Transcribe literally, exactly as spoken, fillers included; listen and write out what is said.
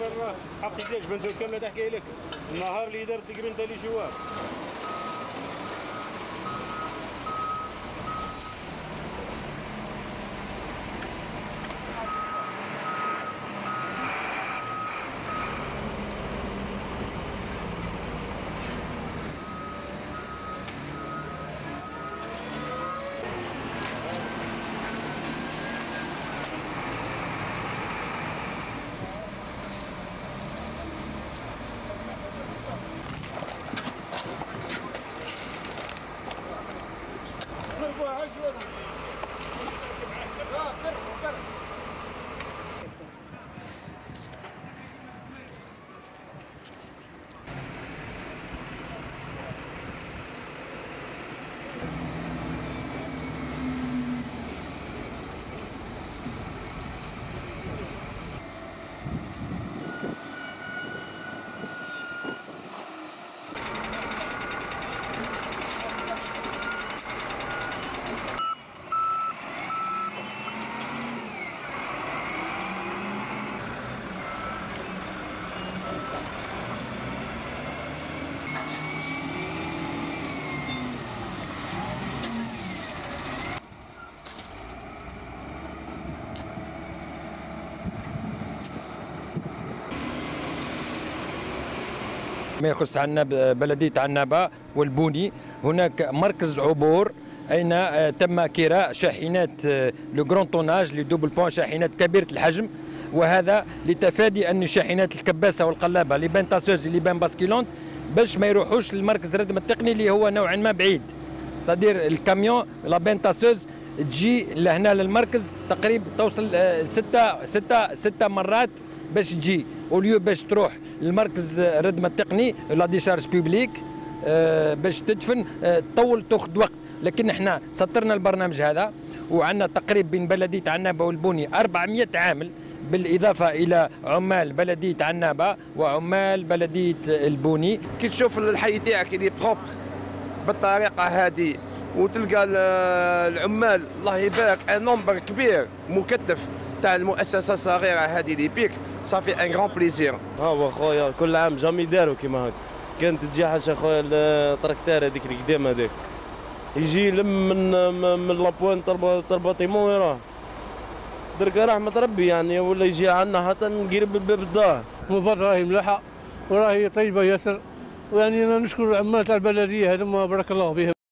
راه حقيقة بنت كاملة تحكي لك النهار اللي درت الجرينتا اللي شوار. ما يخص عنابة بلدية عنابة والبوني، هناك مركز عبور أين تم كراء شاحنات لو جران طوناج لي دوبل بوان، شاحنات كبيرة الحجم، وهذا لتفادي أن الشاحنات الكباسة والقلابة اللي بان تاسوز اللي بان باسكيلونت باش ما يروحوش للمركز الردم التقني اللي هو نوعا ما بعيد. صدير الكاميون لا بان تاسوز تجي لهنا للمركز تقريبا توصل ستة ستة ستة مرات باش تجي، وليو باش تروح للمركز الردم التقني لا ديشارج بيبليك باش تدفن تطول تاخذ وقت. لكن احنا سطرنا البرنامج هذا وعندنا تقريبا بين بلديه عنابه والبوني أربعمئة عامل، بالاضافه الى عمال بلديه عنابه وعمال بلديه البوني. كي تشوف الحي تاعك اللي بروبر بالطريقه هذه وتلقى العمال الله يبارك ان نومبر كبير مكثف تاع المؤسسه الصغيره هذه اللي بيك، صافي ان غران بليزير. ها هو خويا كل عام جامي داروا كيما هكا، كانت تجي حاجه خويا التراكتار هذيك اللي قدام هذاك يجي يلم من من لابوان تاع الباطيمون ويراه درك رحمه ربي يعني، ولا يجي عندنا حتى نقرب الباب الدار. المبادره راهي مليحه وراهي طيبه ياسر، ويعني انا نشكر العمال تاع البلديه هذوما بارك الله بهم.